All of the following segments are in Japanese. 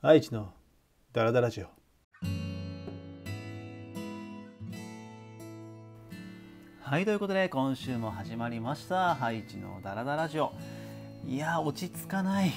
愛知のダラダラジオ。 はい、ということで今週も始まりましたハイチのダラダラジオ。いや落ち着かない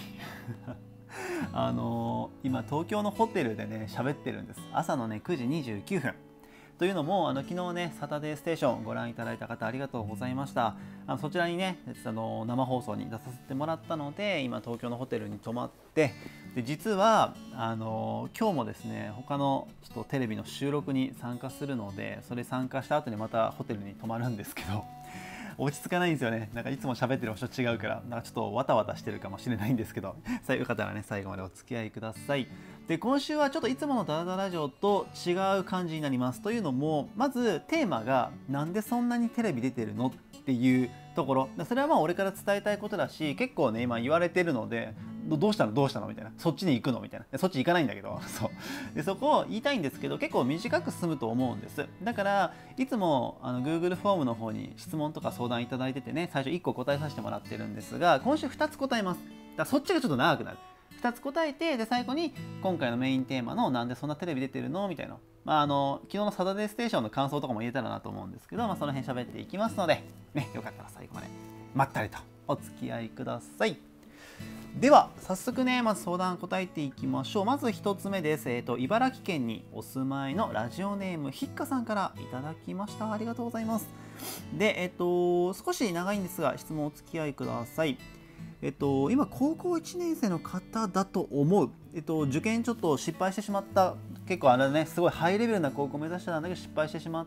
今東京のホテルでね喋ってるんです。朝のね9時29分というのも昨日ねサタデーステーションご覧いただいた方ありがとうございました。そちらにね生放送に出させてもらったので今東京のホテルに泊まって、で実は今日もですね他のちょっとテレビの収録に参加するので、それ参加した後にまたホテルに泊まるんですけど落ち着かないんですよね。なんかいつも喋ってる場所違うからなんかちょっとわたわたしてるかもしれないんですけど、よかったらね最後までお付き合いください。で今週はちょっといつものダラダラジオと違う感じになります。というのもまずテーマがなんでそんなにテレビ出てるのっていうところ、それはまあ俺から伝えたいことだし、結構ね今言われてるのでどうしたのみたいな、そっちに行くのみたいな、そっち行かないんだけどそこを言いたいんですけど結構短く済むと思うんです。だからいつもGoogle フォームの方に質問とか相談いただいててね、最初1個答えさせてもらってるんですが、今週2つ答えます。だからそっちがちょっと長くなる。2つ答えて、で最後に今回のメインテーマのなんでそんなテレビ出てるのみたいな、昨日のサタデーステーションの感想とかも言えたらなと思うんですけど、その辺喋っていきますので、ね、よかったら最後までまったりとお付き合いください。では早速ねまず相談答えていきましょう。まず1つ目です。茨城県にお住まいのラジオネームひっかさんからいただきました。ありがとうございます。で少し長いんですが質問お付き合いください。今高校1年生の方だと思う。受験ちょっと失敗してしまった。結構ねすごいハイレベルな高校を目指してたんだけど失敗してしまって、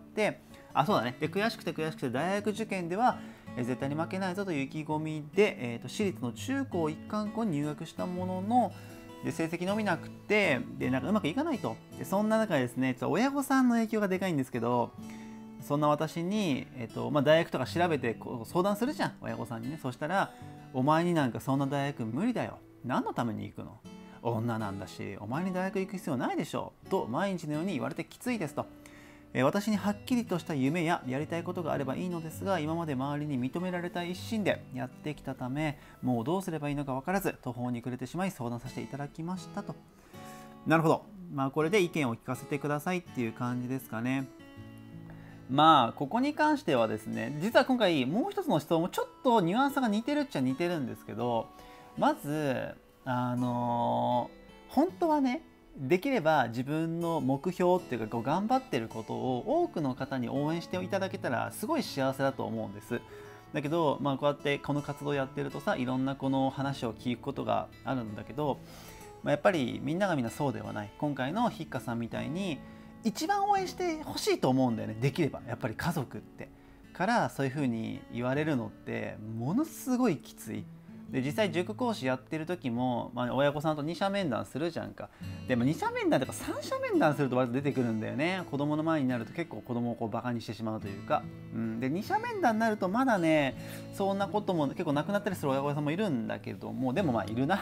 そうだね。で悔しくて大学受験では絶対に負けないぞという意気込みで、私立の中高一貫校に入学したものの、で成績伸びなくて、でなんかうまくいかないと。でそんな中でですね、ちょっと親御さんの影響がでかいんですけど、そんな私に、大学とか調べてこう相談するじゃん、親御さんにね。そしたらお前になんかそんな大学無理だよ、何のために行くの、女なんだしお前に大学行く必要ないでしょと毎日のように言われてきついですと。私にはっきりとした夢ややりたいことがあればいいのですが、今まで周りに認められたい一心でやってきたため、もうどうすればいいのか分からず途方に暮れてしまい相談させていただきましたと。なるほど、これで意見を聞かせてくださいっていう感じですかね。ここに関してはですね、実は今回もう一つの質問もちょっとニュアンスが似てるっちゃ似てるんですけど、まず本当はねできれば自分の目標っていうか頑張ってることを多くの方に応援していただけたらすごい幸せだと思うんです。だけどこうやってこの活動やってるとさ、いろんなこの話を聞くことがあるんだけど、やっぱりみんながみんなそうではない。今回のひっかさんみたいに一番応援してほしいと思うんだよね。できればやっぱり家族ってからそういう風に言われるのってものすごいきつい。で実際塾講師やってる時も、親御さんと二者面談するじゃんか。でも二者面談とか三者面談すると割と出てくるんだよね。子供の前になると結構子供をこうバカにしてしまうというか、で二者面談になるとまだねそんなことも結構なくなったりする親御さんもいるんだけども、でもいる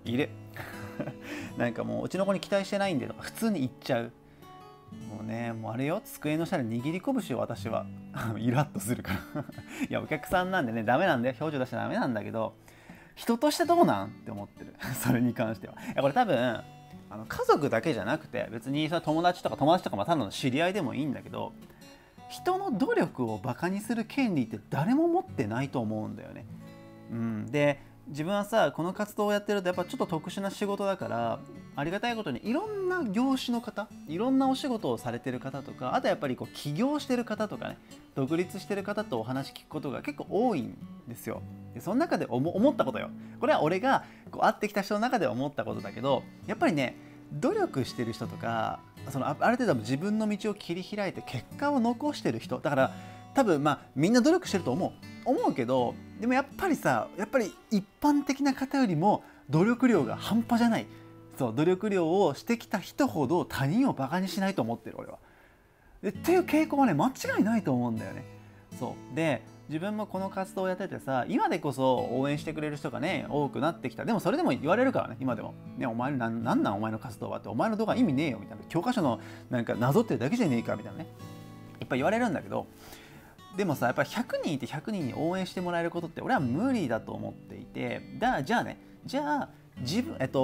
なんかもううちの子に期待してないんでとか普通に言っちゃう。もうあれよ、机の下で握り拳を私はイラッとするからいやお客さんなんでねダメなんだよ、表情出しちゃダメなんだけど、人としてどうなんって思ってるそれに関しては。これ多分家族だけじゃなくて別にそれ友達とかただの知り合いでもいいんだけど、人の努力をバカにする権利って誰も持ってないと思うんだよね。で自分はさこの活動をやってるとやっぱちょっと特殊な仕事だから、ありがたいことにいろんな業種の方、いろんなお仕事をされてる方とか、あとやっぱりこう起業してる方とかね、独立してる方とお話聞くことが結構多いんですよ。でその中で思ったことよ。これは俺がこう会ってきた人の中で思ったことだけど、やっぱりね努力してる人とかある程度自分の道を切り開いて結果を残してる人だから、多分みんな努力してると思うけど、でもやっぱり一般的な方よりも努力量が半端じゃない。努力量をしてきた人ほど他人をバカにしないと思ってる俺は。っていう傾向はね間違いないと思うんだよね。で自分もこの活動をやっててさ、今でこそ応援してくれる人がね多くなってきた。でもそれでも言われるからね、今でもね、お前なんお前の活動はって、お前の動画意味ねえよみたいな、教科書のなんかなぞってるだけじゃねえかみたいなね、いっぱい言われるんだけど、でもさやっぱり100人いて100人に応援してもらえることって俺は無理だと思っていて、じゃあ自分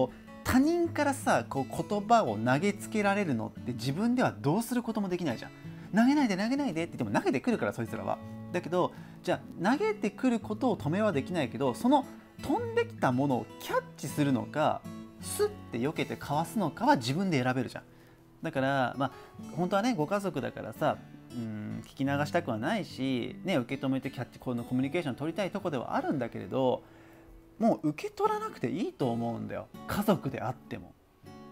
他人からさこう言葉を投げつけられるのって自分ではどうすることもできないじゃん。投げないで投げないでって言っても投げてくるからそいつらは。だけどじゃあ投げてくることを止めはできないけど、その飛んできたものをキャッチするのかスッて避けてかわすのかは自分で選べるじゃん。だからまあ本当はねご家族だからさ聞き流したくはないし、ね、受け止めてこのコミュニケーション取りたいとこではあるんだけれど、もう受け取らなくていいと思うんだよ、家族であっても。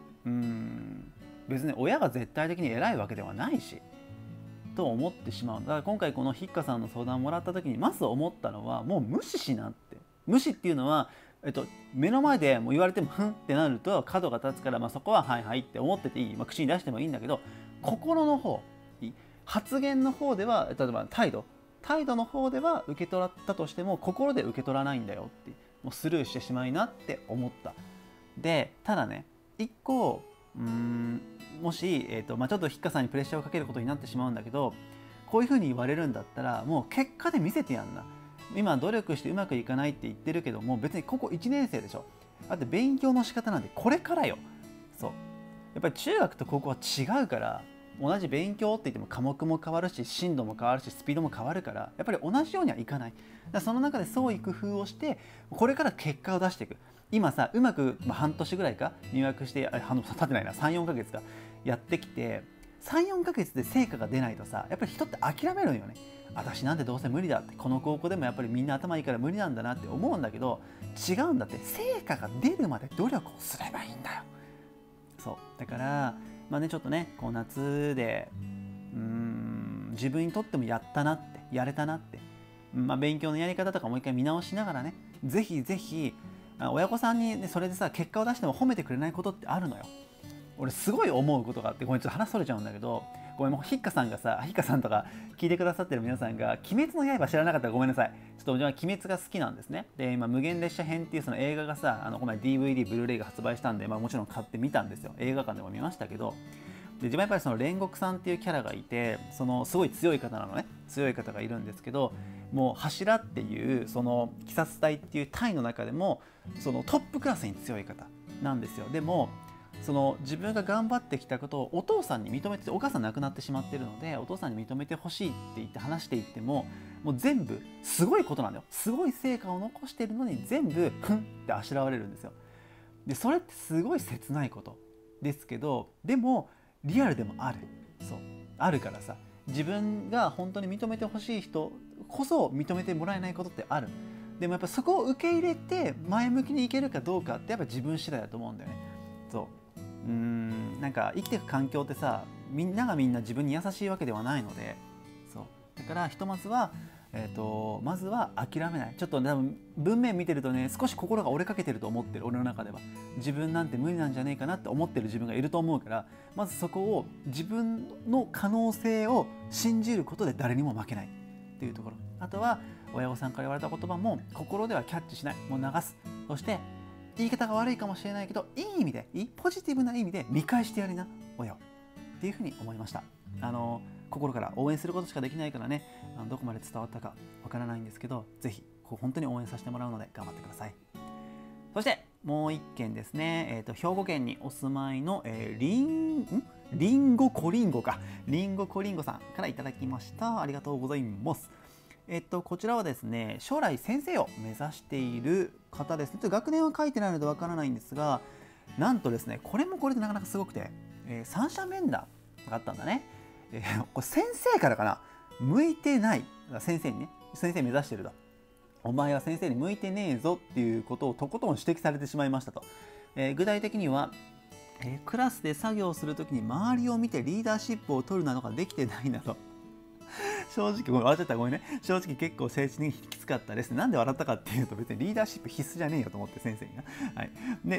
別に親が絶対的に偉いわけではないしと思ってしまう。だから今回このひっかさんの相談をもらった時にまず思ったのは、もう無視しなって。無視っていうのは、目の前でもう言われてもふんってなると角が立つから、そこははいはいって思ってていい、口に出してもいいんだけど、心の方、発言の方では、例えば態度の方では受け取ったとしても心で受け取らないんだよって、もうスルーしてしまいなって思った。でただね、一個もし、ちょっとひっかさんにプレッシャーをかけることになってしまうんだけど、こういうふうに言われるんだったらもう結果で見せてやんな。今努力してうまくいかないって言ってるけども、別にここ1年生でしょ。だって勉強の仕方なんてこれからよ。そうやっぱり中学と高校は違うから、同じ勉強って言っても科目も変わるし進度も変わるしスピードも変わるから、やっぱり同じようにはいかない。だからその中で創意工夫をしてこれから結果を出していく。今さうまく、半年ぐらいか入学して経ってないな、 3,4 ヶ月かやってきて、3,4 ヶ月で成果が出ないとさ、やっぱり人って諦めるんよね。私なんてどうせ無理だって、この高校でもやっぱりみんな頭いいから無理なんだなって思うんだけど、違うんだって。成果が出るまで努力をすればいいんだよ。そうだからちょっとねこう夏で自分にとってもやったなって、やれたなって、勉強のやり方とかもう一回見直しながらね、ぜひぜひ親御さんに、ね、それでさ結果を出しても褒めてくれないことってあるのよ。俺すごい思うことがあって、ごめんちょっと話それちゃうんだけど、ごめん、もうひっかさんがさ、ひっかさんとか聞いてくださってる皆さんが鬼滅の刃知らなかったらごめんなさい。ちょっと俺は鬼滅が好きなんですね。で今無限列車編っていうその映画がさ、この前 DVD ブルーレイが発売したんで、もちろん買ってみたんですよ。映画館でも見ましたけど、で自分はやっぱりその煉獄さんっていうキャラがいて、そのすごい強い方なのね。強い方がいるんですけど、もう柱っていうその鬼殺隊っていう隊の中でもそのトップクラスに強い方なんですよ。でもその自分が頑張ってきたことをお父さんに認めて、お母さん亡くなってしまっているのでお父さんに認めてほしいって言って話していっても、もう全部すごいことなんだよ。すごい成果を残しているのに全部ふんってあしらわれるんですよ。でそれってすごい切ないことですけど、でもリアルでもある。そうあるからさ、自分が本当に認めてほしい人こそ認めてもらえないことってある。でもやっぱそこを受け入れて前向きにいけるかどうかってやっぱ自分次第だと思うんだよね。そうなんか生きていく環境ってさ、みんながみんな自分に優しいわけではないので、そうだからひとまずはまずは諦めない。ちょっと多分文面見てるとね、少し心が折れかけてると思ってる。俺の中では自分なんて無理なんじゃねえかなって思ってる自分がいると思うから、まずそこを自分の可能性を信じることで誰にも負けないっていうところ。あとは親御さんから言われた言葉も心ではキャッチしない、もう流す。そして言い方が悪いかもしれないけど、いい意味で、ポジティブな意味で見返してやりな親をっていうふうに思いました。心から応援することしかできないからね、どこまで伝わったかわからないんですけど、ぜひ本当に応援させてもらうので頑張ってください。そしてもう一件ですね、兵庫県にお住まいの、リンゴコリンゴさんからいただきました。ありがとうございます。こちらはですね、将来先生を目指している方ですね。ちょっと学年は書いてないのでわからないんですが、なんとですね、これもこれでなかなかすごくて、三者面談があったんだね。これ先生からかな、向いてない、先生にね、先生目指してると、お前は先生に向いてねえぞっていうことをとことん指摘されてしまいましたと。具体的には、クラスで作業するときに周りを見てリーダーシップを取るなどができてないなど正直、笑っちゃった、ごめんね。正直結構政治にきつかったです。なんで笑ったかっていうと、別にリーダーシップ必須じゃねえよと思って、先生にな。はい。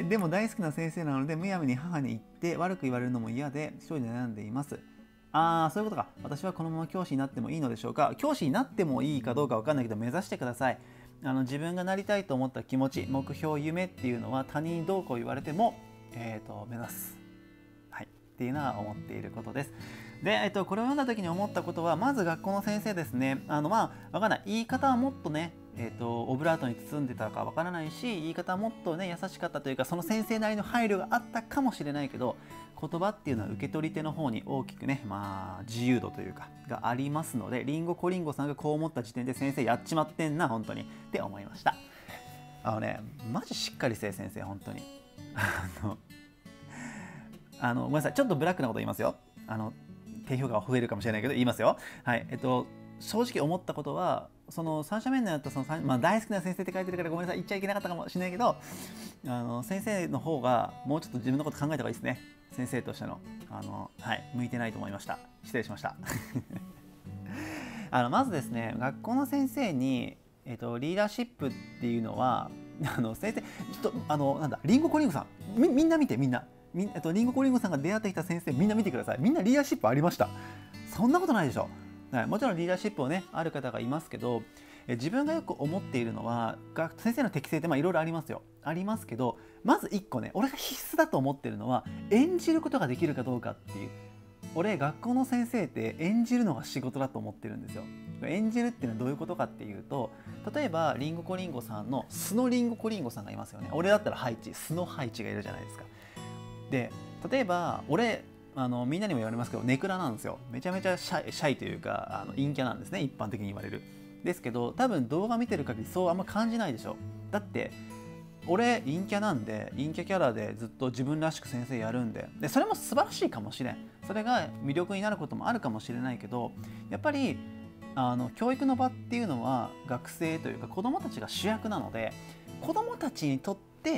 でも大好きな先生なので、むやみに母に言って悪く言われるのも嫌で、一人で悩んでいます。そういうことか。私はこのまま教師になってもいいのでしょうか。教師になってもいいかどうかわかんないけど、目指してください。自分がなりたいと思った気持ち、目標、夢っていうのは他人にどうこう言われても、目指す。はい。っていうのは思っていることです。で、これを読んだ時に思ったことは、まず学校の先生ですね。わかんない。言い方はもっとね、 オブラートに包んでたかわからないし、言い方はもっとね優しかったというか、その先生なりの配慮があったかもしれないけど、言葉っていうのは受け取り手の方に大きくね、自由度というかがありますので、リンゴコリンゴさんがこう思った時点で先生やっちまってんな本当にって思いました。マジしっかりせえ先生、本当にごめんなさい、ちょっとブラックなこと言いますよ。低評価が増えるかもしれないけど言いますよ。はい、正直思ったことは、その三者面談やった大好きな先生って書いてるからごめんなさい、言っちゃいけなかったかもしれないけど、先生の方がもうちょっと自分のこと考えた方がいいですね。先生としての向いてないと思いました。失礼しましたまずですね、学校の先生に、リーダーシップっていうのは先生ちょっとリンゴコリンゴさん、みんな見て、リンゴコリンゴさんが出会ってきた先生みんな見てください。みんなリーダーシップありました。そんなことないでしょ。はい、もちろんリーダーシップをねある方がいますけど、自分がよく思っているのは、先生の適性っていろいろありますよ。ありますけど、まず1個ね、俺が必須だと思ってるのは演じることができるかどうかっていう。俺、学校の先生って演じるのが仕事だと思ってるんですよ。演じるっていうのはどういうことかっていうと、例えばリンゴコリンゴさんの素のリンゴコリンゴさんがいますよね。俺だったら素のハイチがいるじゃないですか。で、例えば俺みんなにも言われますけど、ネクラなんですよ。めちゃめちゃシャイというか陰キャなんですね、一般的に言われる。ですけど、多分動画見てる限りそうあんま感じないでしょ。だって俺陰キャなんで、陰キャキャラでずっと自分らしく先生やるんで、それも素晴らしいかもしれん。それが魅力になることもあるかもしれないけど、やっぱり教育の場っていうのは学生というか子どもたちが主役なので、子どもたちにとって、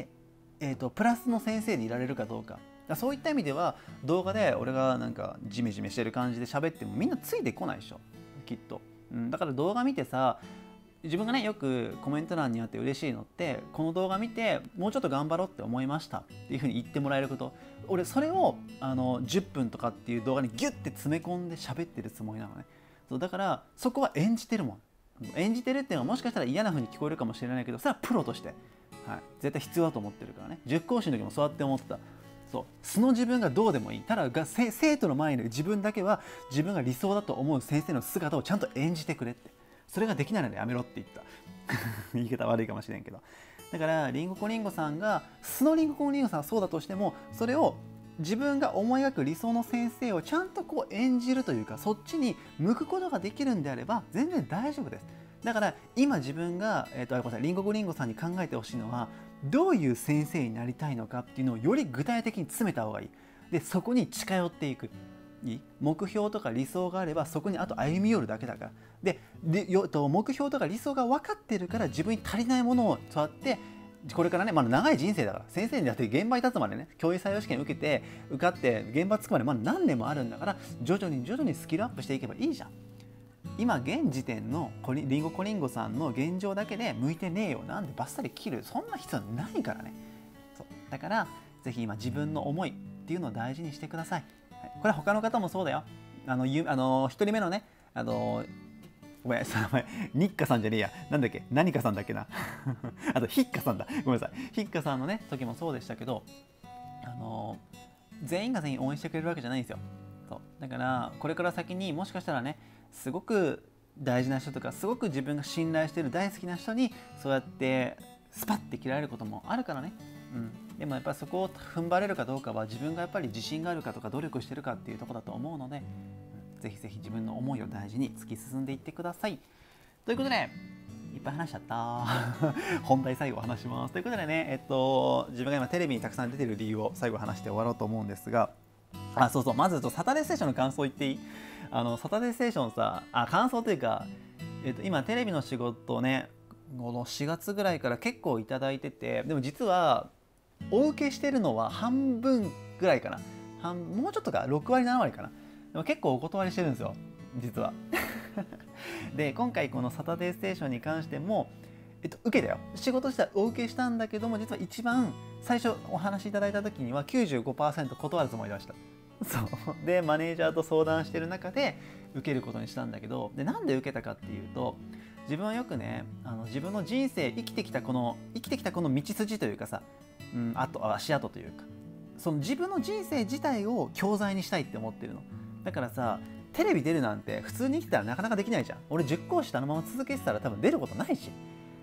プラスの先生でいられるかどうか。そういった意味では動画で俺がなんかジメジメしてる感じで喋ってもみんなついてこないでしょ、きっと。だから動画見てさ、自分がねよくコメント欄にあって嬉しいのって、この動画見てもうちょっと頑張ろうって思いましたっていうふうに言ってもらえること。俺それを10分とかっていう動画にギュッて詰め込んで喋ってるつもりなのね。そうだからそこは演じてるもん。演じてるっていうのはもしかしたら嫌な風に聞こえるかもしれないけど、それはプロとして、絶対必要だと思ってるからね。塾講師の時もそうやって思ってた。素の自分がどうでもいい。ただ生徒の前に自分だけは自分が理想だと思う先生の姿をちゃんと演じてくれって。それができないのでやめろって言った言い方悪いかもしれんけど。だからリンゴコリンゴさんが素のリンゴコリンゴさんはそうだとしても、それを自分が思い描く理想の先生をちゃんとこう演じるというか、そっちに向くことができるんであれば全然大丈夫です。だから今自分が、リンゴコリンゴさんに考えてほしいのは、どういう先生になりたいのかっていうのをより具体的に詰めた方がいい。でそこに近寄っていく。目標とか理想があればそこにあと歩み寄るだけだから。で目標とか理想が分かってるから、自分に足りないものをそうやってこれからね、長い人生だから先生になって現場に立つまでね、教員採用試験受けて受かって現場つくまで何年もあるんだから、徐々にスキルアップしていけばいいじゃん。今現時点のリンゴコリンゴさんの現状だけで向いてねえよなんでバッサリ切る、そんな必要ないからね。そうだからぜひ今自分の思いっていうのを大事にしてください。これは他の方もそうだよ。1人目のね、ごめん、ニッカさんじゃねえや、なんだっけ、何かさんだっけなあとヒッカさんだ、ごめんなさい、ヒッカさんのね時もそうでしたけど、全員が全員応援してくれるわけじゃないんですよ。そうだからこれから先にもしかしたらね、すごく大事な人とかすごく自分が信頼している大好きな人にそうやってスパッて切られることもあるからね。でもやっぱりそこを踏ん張れるかどうかは自分がやっぱり自信があるかとか努力してるかっていうところだと思うので、ぜひぜひ自分の思いを大事に突き進んでいってください。ということでいっぱい話しちゃった本題最後話します。ということでね、自分が今テレビにたくさん出てる理由を最後話して終わろうと思うんですが、そうまずサタデーステーションの感想言っていい？サタデーステーションさ、感想というか、今テレビの仕事をね、この4月ぐらいから結構いただいてて、でも実はお受けしてるのは半分ぐらいかな、もうちょっとか6割7割かな。でも結構お断りしてるんですよ実はで今回このサタデーステーションに関しても、受けたよ、仕事したらお受けしたんだけども、実は一番最初お話しいただいた時には 95% 断るつもりでした。そうでマネージャーと相談してる中で受けることにしたんだけど、でなんで受けたかっていうと、自分はよくね、自分の人生生きてきたこの道筋というかさ、足跡というか、その自分の人生自体を教材にしたいって思ってるの。だからさ、テレビ出るなんて普通に生きたらなかなかできないじゃん。俺塾講師あのまま続けてたら多分出ることないし、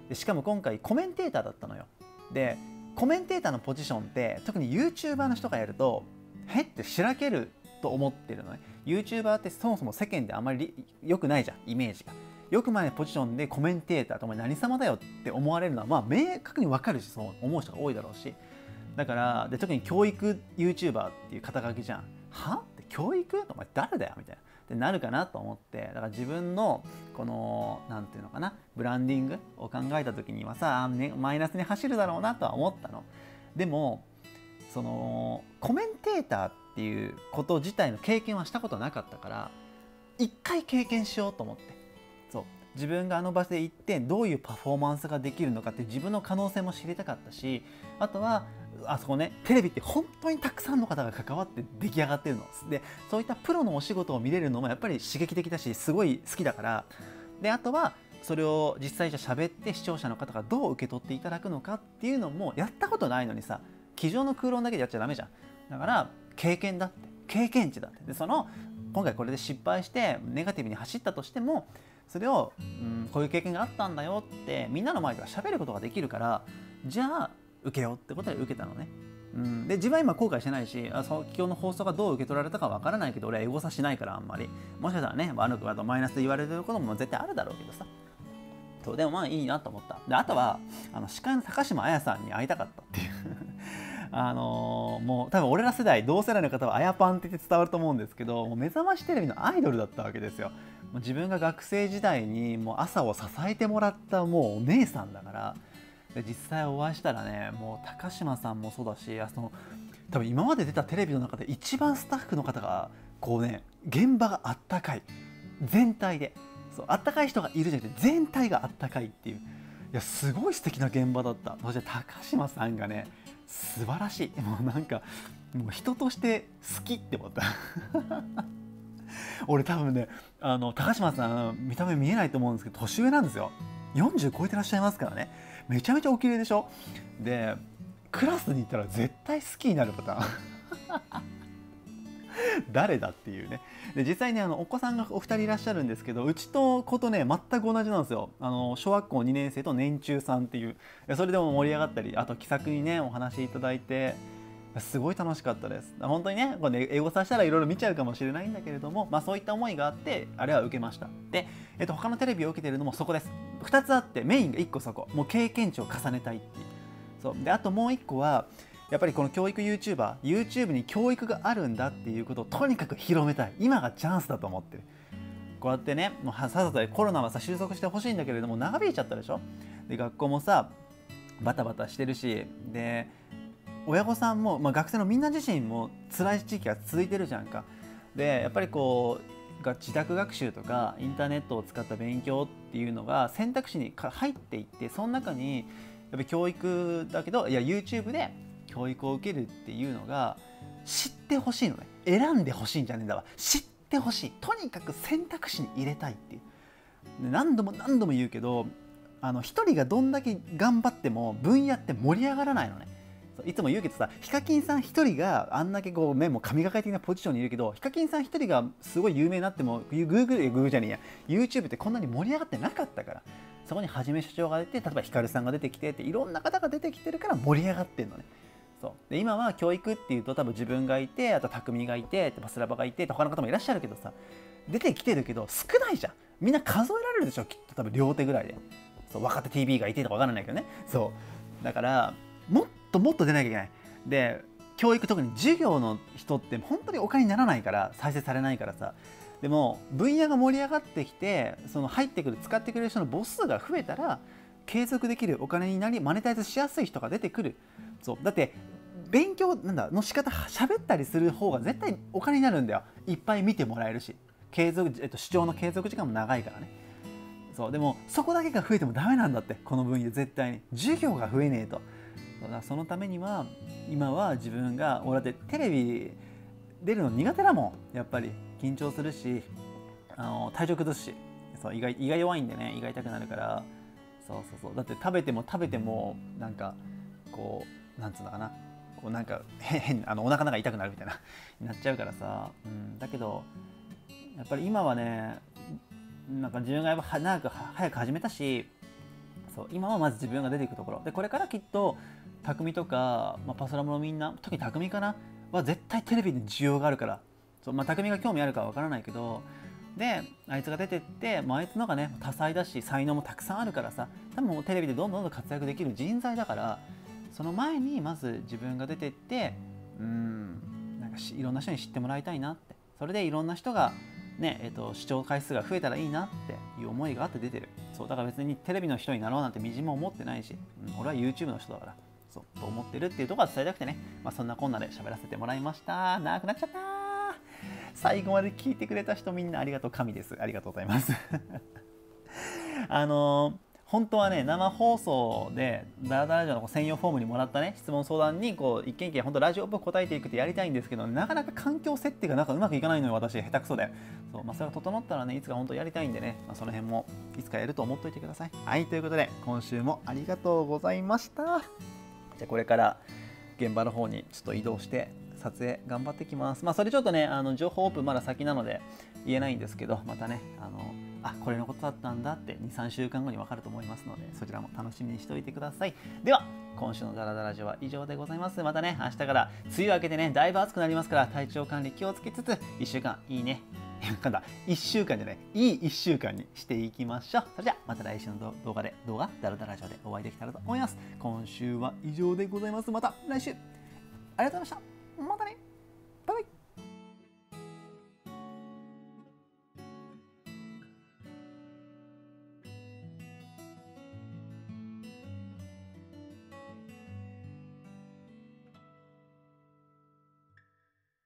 でしかも今回コメンテーターだったのよ。でコメンテーターのポジションって特に YouTuber の人がやるとへってしらけると思ってるのね。 YouTuber ってそもそも世間であんまり良くないじゃん、イメージが。よく前ポジションでコメンテーターとお前何様だよって思われるのはまあ明確に分かるし、そう思う人が多いだろうし、だからで特に教育 YouTuber っていう肩書きじゃん。はって教育お前誰だよみたいなってなるかなと思って、だから自分のこのなんていうのかな、ブランディングを考えた時にはさ、ね、マイナスに走るだろうなとは思ったの。でもそのコメンテーターっていうこと自体の経験はしたことなかったから一回経験しようと思って、そう自分があの場所で行ってどういうパフォーマンスができるのかって自分の可能性も知りたかったし、あとはあそこね、テレビって本当にたくさんの方が関わって出来上がってるので、そういったプロのお仕事を見れるのもやっぱり刺激的だしすごい好きだから、であとはそれを実際じゃ喋って視聴者の方がどう受け取っていただくのかっていうのもやったことないのにさ、机上の空論だけでやっちゃダメじゃん。だから経験だって、経験値だって。でその今回これで失敗してネガティブに走ったとしてもそれを、こういう経験があったんだよってみんなの前では喋ることができるから、じゃあ受けようってことで受けたのね。で自分は今後悔してないし、その今日の放送がどう受け取られたかわからないけど、俺はエゴサしないからあんまり、もしかしたらね悪くあとマイナスで言われることも絶対あるだろうけどさ、そうでもまあいいなと思った。であとは司会の高島彩さんに会いたかったっていうもう多分俺ら世代同世代の方はあやパンって言って伝わると思うんですけど、もう目覚ましテレビのアイドルだったわけですよ。もう自分が学生時代にもう朝を支えてもらったもうお姉さんだから、で実際お会いしたらね、もう高島さんもそうだし、多分今まで出たテレビの中で一番スタッフの方がこうね、現場があったかい、全体でそうあったかい人がいるじゃなくて全体があったかいっていう、いやすごい素敵な現場だった。そして高島さんがね素晴らしい、もうなんかもう人として好きって思った俺多分ね高島さん見た目見えないと思うんですけど年上なんですよ。40超えてらっしゃいますからね。めちゃめちゃお綺麗でしょ。でクラスに行ったら絶対好きになるパターン誰だっていうね。で実際ねお子さんがお二人いらっしゃるんですけど、うちと子とね全く同じなんですよ。小学校2年生と年中さんっていう、それでも盛り上がったり、あと気さくにねお話いただいてすごい楽しかったです。本当にねこれエゴサしたらいろいろ見ちゃうかもしれないんだけれども、そういった思いがあってあれは受けました。で、他のテレビを受けてるのもそこです。2つあってメインが1個そこ、もう経験値を重ねたいっていう。そうであともう1個はやっぱりこの教育 YouTube に教育があるんだっていうことをとにかく広めたい。今がチャンスだと思ってる。こうやってねもうさっさとコロナはさ収束してほしいんだけれども長引いちゃったでしょ。で学校もさバタバタしてるし、で親御さんも、学生のみんな自身も辛い時期が続いてるじゃんか。でやっぱりこう自宅学習とかインターネットを使った勉強っていうのが選択肢に入っていって、その中にやっぱり教育だけどYouTube で教育を受けるっていうのが知ってほしいのね。選んでほしいんじゃねえんだわ、知ってほしい。とにかく選択肢に入れたいっていう。で何度も何度も言うけど一人がどんだけ頑張っても分野って盛り上がらないのね。いつも言うけどさ、ヒカキンさん一人があんだけこう目も神がかり的なポジションにいるけど、ヒカキンさん一人がすごい有名になってもGoogle じゃねえや YouTube ってこんなに盛り上がってなかったから、そこにはじめ社長が出て、例えばヒカルさんが出てきてっていろんな方が出てきてるから盛り上がってるのね。そうで今は教育っていうと多分自分がいて、あと匠がいて、スラバがいて、他の方もいらっしゃるけどさ、出てきてるけど少ないじゃん。みんな数えられるでしょきっと、多分両手ぐらいで。そう若手 TV がいてとか分からないけどね。そうだからもっと出なきゃいけない。で教育、特に授業の人って本当にお金にならないから、再生されないからさ。でも分野が盛り上がってきて、その入ってくる使ってくれる人の母数が増えたら継続できる、お金になりマネタイズしやすい人が出てくる。そうだって勉強の仕方喋ったりする方が絶対お金になるんだよ。いっぱい見てもらえるし、継続、視聴の継続時間も長いからね。そうでもそこだけが増えてもダメなんだって、この分野絶対に授業が増えねえと。だからそのためには今は自分が、俺だってテレビ出るの苦手だもん。やっぱり緊張するし、体調崩すし、そう胃が弱いんでね、胃が痛くなるから。そうだって食べてもなんかこうなんつうのかな、こうなんか変お腹の中痛くなるみたいななっちゃうからさ、だけどやっぱり今はね、なんか自分が早く始めたし、 そう今はまず自分が出ていくところで、これからきっと匠とか、パスラムのみんな、特に匠かなは絶対テレビに需要があるから、そう、匠が興味あるかは分からないけど、であいつが出てって、あいつのがね多彩だし才能もたくさんあるからさ、多分もうテレビでどんどん活躍できる人材だから、その前にまず自分が出てって、なんかいろんな人に知ってもらいたいなって、それでいろんな人がね、視聴回数が増えたらいいなっていう思いがあって出てる。そうだから別にテレビの人になろうなんてみじんも思ってないし、俺は YouTube の人だからそうと思ってるっていうところは伝えたくてね、そんなこんなで喋らせてもらいました。長くなっちゃった。最後まで聞いてくれた人みんなありがとう、神です。ありがとうございます本当はね、生放送でダラダラジオの専用フォームにもらったね質問相談にこう一件一件本当ラジオっぽく答えていくってやりたいんですけど、なかなか環境設定がうまくいかないのよ、私下手くそで。そう、それが整ったらね、いつか本当やりたいんでね、その辺もいつかやると思っといてください。はい、ということで今週もありがとうございました。じゃあこれから現場の方にちょっと移動して撮影頑張ってきます。それちょっとね情報オープンまだ先なので言えないんですけど、またねこれのことだったんだって 2,3 週間後に分かると思いますので、そちらも楽しみにしておいてください。では今週のダラダラジオは以上でございます。またね明日から梅雨明けでねだいぶ暑くなりますから、体調管理気をつけつつ1週間いいね1週間じゃない、いい1週間にしていきましょう。それじゃあまた来週の動画ダラダラジオでお会いできたらと思います。今週は以上でございます。また来週ありがとうございました。